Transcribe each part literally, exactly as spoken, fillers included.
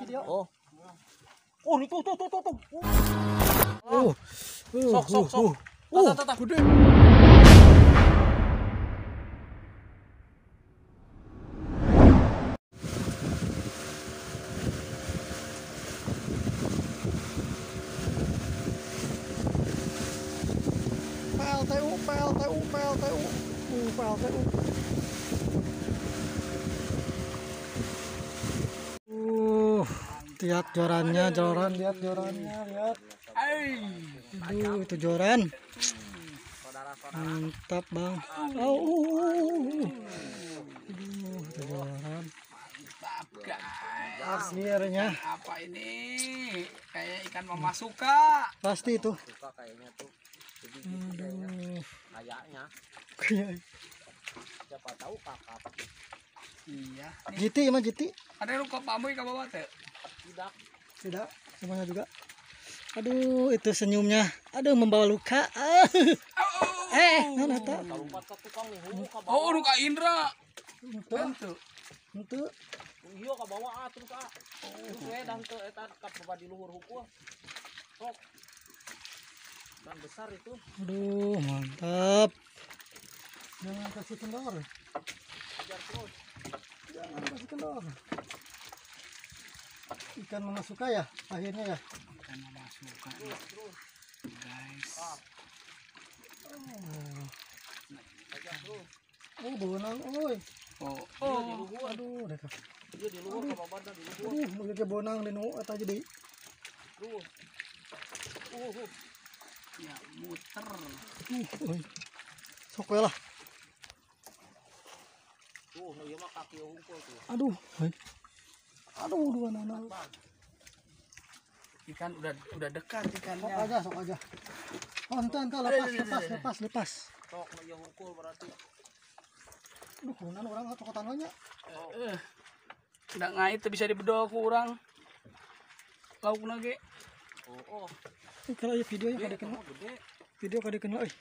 video. Oh. Oh, itu tuh tuh tuh tuh. Oh. Sok sok sok. Oh, tata, tata. gede. P L T U, P L T U, P L T U. Uh, P L T U. Uh, lihat jorannya, joran, lihat jorannya, lihat. Aduh, itu joran. Mantap, Bang. Oh, uh, uh. Aduh, itu joran. Mantap, guys. Akhirnya. Apa ini? Kayak ikan mama suka. Pasti itu. Suka kayaknya tuh. Aduh. Kayaknya. Kayak Siapa tahu kakap. Iya. Nih. Jiti, emang Jiti? Ada ruko Pak Amuy ke bawah teh? Tidak. Tidak, semuanya juga. Aduh, itu senyumnya. Aduh, membawa luka. Ah. Eh, mana tak? Lompat ke tukang nih, hulu ka Oh, bawah. ruka Indra. Itu, Bantu. itu. Iya ka bawah atuh ka. Terus we dan teu eta ka di luhur hukum. Sok. Dan besar itu. Aduh, mantap. Jangan kasih kendor. Ajar terus. Jangan kasih kendor. Ikan mama suka ya, akhirnya ya. Ikan mama suka. Terus terus. Guys. Ah, Oh, ajar terus. oh bonang, oi. Oh, Iya di luhur. Aduh, deh. Iya di luhur ka bawah dan di luhur. Aduh, mau ke bonang di nu eta jadi. Terus. Uh, uh. ya muter. Uh, oi. Sok we lah. Tuh, nu ieu mah kaki hungkul tuh. Aduh, oi. Aduh, dua nana. Ikan udah udah dekat Sok ikannya. aja, sok aja. Oh, ente, ente, lepas, lepas, lepas, lepas. Sok nu ieu hungkul berarti. Aduh, kunan orang cokotan nya. Eh. Udah ngait teu bisa dibedol ku urang. Laukna ge. Oh, oh. Ini kalau ya videonya kada kena. Gede. Video kada kena, euy.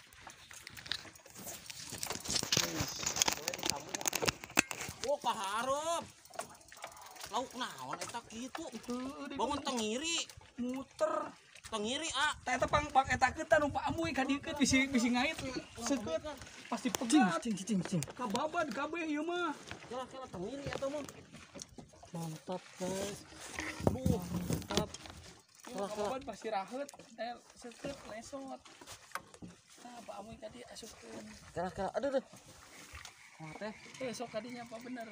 Oh, kaharep. Lauk naon eta kitu? Bangun tengiri, Muter. tengiri ah. Tah eta pang pang eta keutan nu Pak Amuy ka dieu bisi bisi ngait seukeut pasti Cing, pegat. cing, cing, cing. Kababad kabeh ieu mah. Kira-kira tengiri eta mah. Mantap, guys. Duh, Mantap. Kababad pasti raheut eh seukeut lesot. Nah, Pak Amuy ka dieu asupkeun. kira-kira aduh deh. Wah teh, Eh sok kadinya apa bener?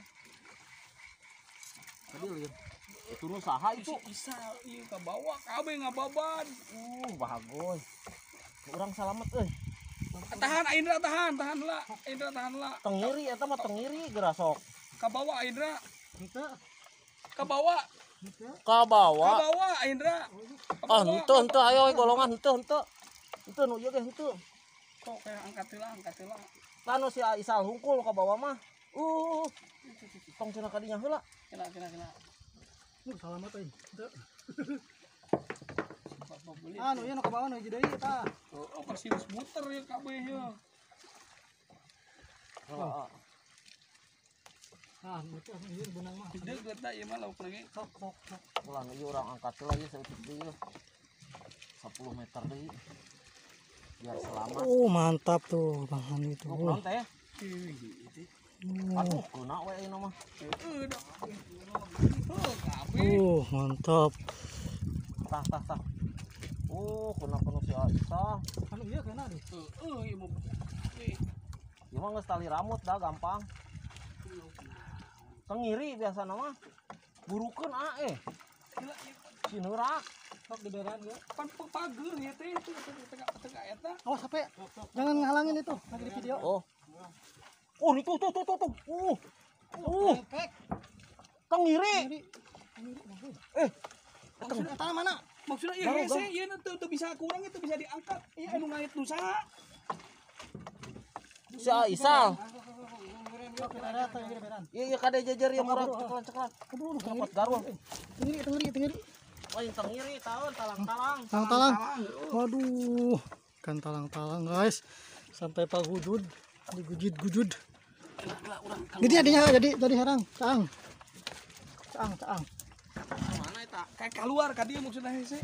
tadi lihat. Itu nu saha itu? Itu isal ieu ka bawah kabeh ngababad. Uh, bagus. Urang salamet euy. Tahan Indra tahan, tahan lah. Indra tahan lah. Tengiri eta mah tengiri geura sok. Ka bawah Indra. Kita, Ka bawah. kita. Ka Ka bawah. bawah Indra. Ka Ah, bawah. henteu henteu ayo golongan henteu henteu. Henteu nu ieu ge henteu. Kok kayak angkat heula, angkat heula. Tanu si Isal hungkul ka bawah mah. Uh. Tong cenah kadinya heula. Kena kena kena. Uh, salamat euy. Teu. Bapak beli. Anu ieu nu ka bawah nu hiji deui eta. Oh, pasti geus muter ya kabeh ya. Heeh. Ah, itu ieu benang mah. Gede geuta ieu mah lauk lagi. Sok, sok, sok. Ulah nu ieu urang angkat heula ieu saeutik deui. sepuluh meter deui. Biar selamat. Oh, mantap tuh, Bang Hani itu. Nu naon teh? Oh, Aduh, keuna we ieu mah. Heeh, dah. Oh, kabeh. oh, mantap. Tah tah tah. Oh, keuna penuh si Aisyah. Anu ieu kena deh. Heeh, ieu mah. Ieu mah geus tali rambut dah gampang. Tengiri biasana mah. Burukeun ah eh. Si neurak. Sok diberan ge. Pan pager ya teh itu tengah-tengah eta. Awas H P. Jangan ngalangin itu lagi di video. Oh. Oh, itu tuh tuh tuh tuh. Uh. Uh. Tengiri. Eh, Maksudnya tanah mana? Maksudnya ieu Garu, hese garu. ieu teu teu bisa kurang itu bisa diangkat. Ieu anu ngait nu saha? si Aisyah. Ada teh beran. Iya iya kade jajar yang murah ceklan-ceklan. Aduh, Dapat garwa. tengiri, tengiri, tengiri. Lain tengiri tahun talang-talang. Talang-talang. Waduh, ikan talang-talang guys. Sampai Pak Gujud, digujud-gujud. Jadi adinya jadi jadi herang, caang. Caang, caang. Ayo keluar ka dia maksudnya hese.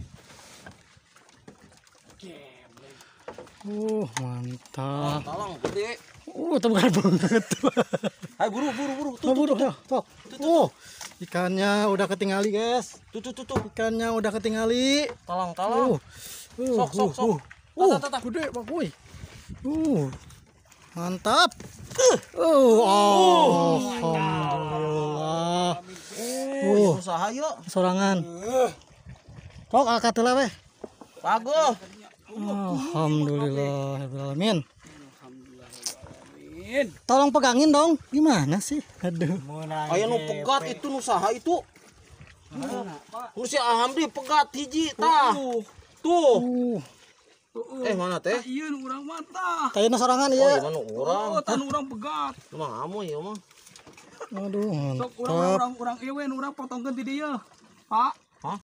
Gembleng. Uh, mantap. Talang gede. Uh, tebal banget. Ayo buru buru buru. Tuh, Tuh, tuh, tuh, tuh. Oh, ikannya udah ketinggali, guys. tuh, tuh, tuh, tuh. Ikannya udah ketinggali. Talang-talang. Uh, uh, Sok, sok, sok. uh, uh, Tata, tata. gede, Pak Boy. Uh, mantap. Uh, oh, alhamdulillah. Uh, Usaha yuk. sorangan. Kok akad lah, weh. Bagus. Alhamdulillah, alamin. Alhamdulillah. Tolong pegangin dong. Gimana sih? Aduh. Ayo nu pegat itu nu saha itu. Nu si Aham di pegat hiji tah. Tuh. Uh, Eh mana teh? Iya nu urang mata. kayaknya sorangan Oh iya ya. mana urang. Oh, tan urang pegat. Emang amuy ya mah. Aduh, Sok mantap. urang urang urang ieu we nu urang potongkeun ti dieu. Pak.